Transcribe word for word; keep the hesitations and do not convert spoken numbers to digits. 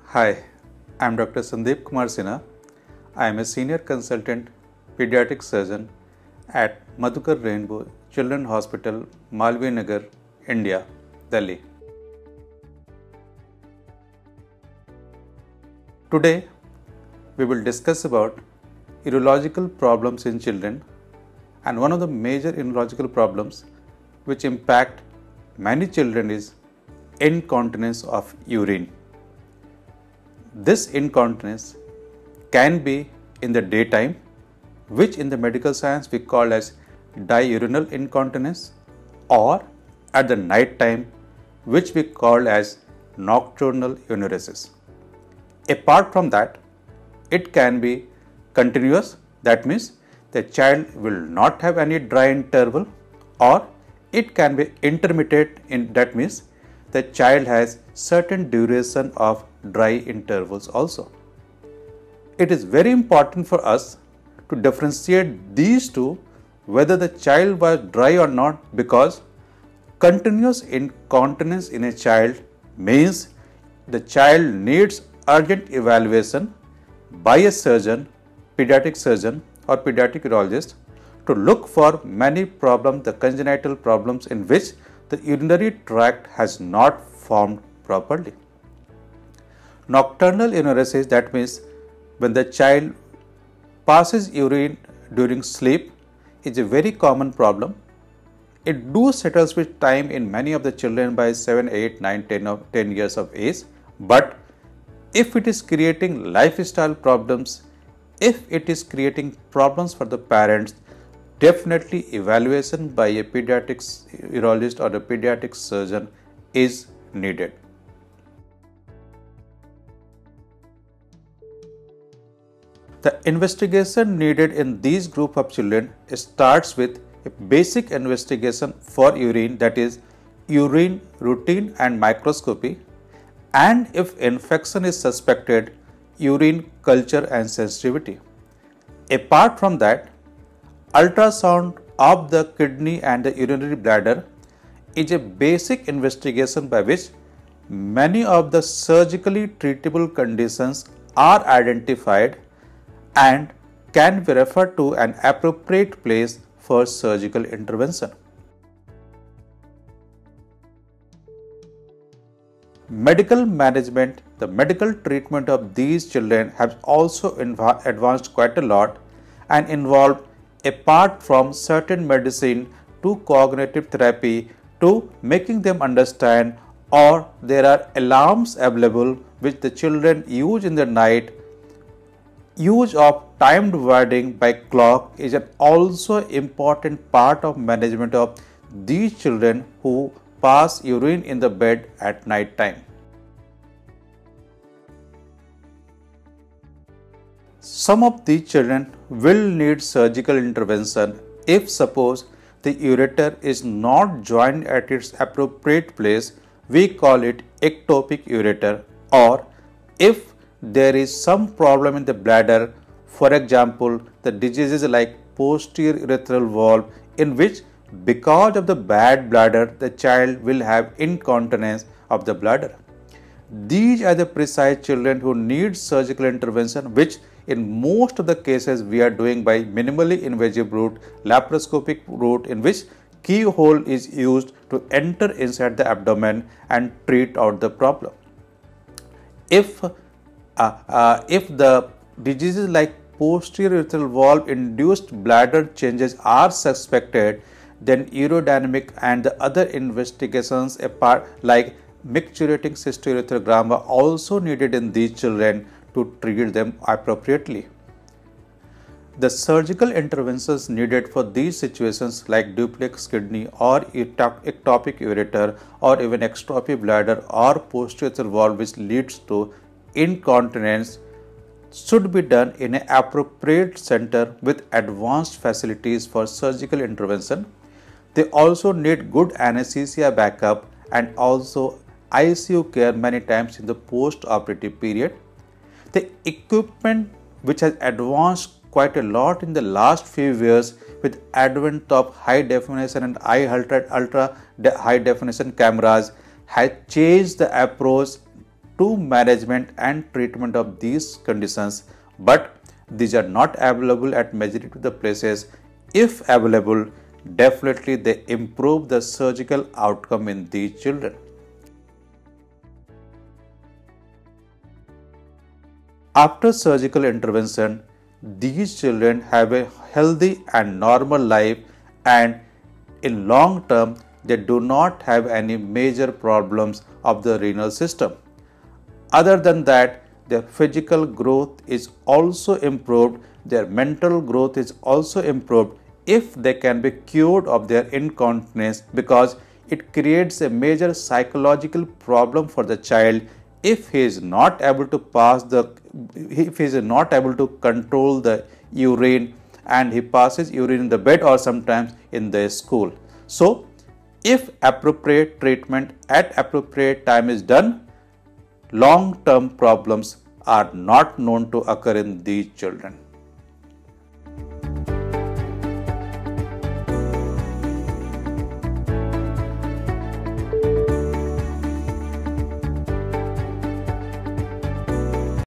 Hi, I am Doctor Shandip Kumar Sinha. I am a Senior Consultant Paediatric Surgeon at Madhukar Rainbow Children's Hospital, Malviya, Nagar, India, Delhi. Today, we will discuss about urological problems in children, and one of the major urological problems which impact many children is incontinence of urine. This incontinence can be in the daytime, which in the medical science we call as diurnal incontinence, or at the night time, which we call as nocturnal enuresis. Apart from that, it can be continuous, that means the child will not have any dry interval, or it can be intermittent, in that means the child has certain duration of dry intervals also. It is very important for us to differentiate these two, whether the child was dry or not, because continuous incontinence in a child means the child needs urgent evaluation by a surgeon, pediatric surgeon or pediatric urologist, to look for many problems, the congenital problems in which the urinary tract has not formed properly. Nocturnal enuresis, that means when the child passes urine during sleep, is a very common problem. It do settles with time in many of the children by seven, eight, nine, ten, or ten years of age. But if it is creating lifestyle problems, if it is creating problems for the parents, definitely evaluation by a pediatric urologist or a pediatric surgeon is needed. The investigation needed in these group of children starts with a basic investigation for urine, that is urine routine and microscopy, and if infection is suspected, urine culture and sensitivity. Apart from that, ultrasound of the kidney and the urinary bladder is a basic investigation by which many of the surgically treatable conditions are identified and can be referred to an appropriate place for surgical intervention. Medical management, the medical treatment of these children has also advanced quite a lot and involved, apart from certain medicine to cognitive therapy to making them understand, or there are alarms available which the children use in the night. Use of timed warding by clock is an also important part of management of these children who pass urine in the bed at night time. Some of these children will need surgical intervention if suppose the ureter is not joined at its appropriate place, we call it ectopic ureter, or if there is some problem in the bladder, for example, the diseases like posterior urethral valve, in which because of the bad bladder, the child will have incontinence of the bladder. These are the precise children who need surgical intervention, which in most of the cases we are doing by minimally invasive route, laparoscopic route, in which keyhole is used to enter inside the abdomen and treat out the problem. If uh, uh, if the diseases like posterior urethral valve induced bladder changes are suspected, then urodynamic and the other investigations apart like micturating cystourethrogram are also needed in these children to treat them appropriately. The surgical interventions needed for these situations like duplex kidney or ectopic ureter or even ectopic bladder or posterior urethral valve which leads to incontinence should be done in an appropriate center with advanced facilities for surgical intervention. They also need good anesthesia backup and also I C U care many times in the post-operative period. The equipment which has advanced quite a lot in the last few years with advent of high definition and ultra, ultra high definition cameras has changed the approach to management and treatment of these conditions, but these are not available at majority of the places. If available, definitely they improve the surgical outcome in these children. After surgical intervention, these children have a healthy and normal life, and in long term they do not have any major problems of the renal system. Other than that, their physical growth is also improved, their mental growth is also improved if they can be cured of their incontinence, because it creates a major psychological problem for the child if he is not able to pass the if he is not able to control the urine and he passes urine in the bed or sometimes in the school. So if appropriate treatment at appropriate time is done, long term problems are not known to occur in these children.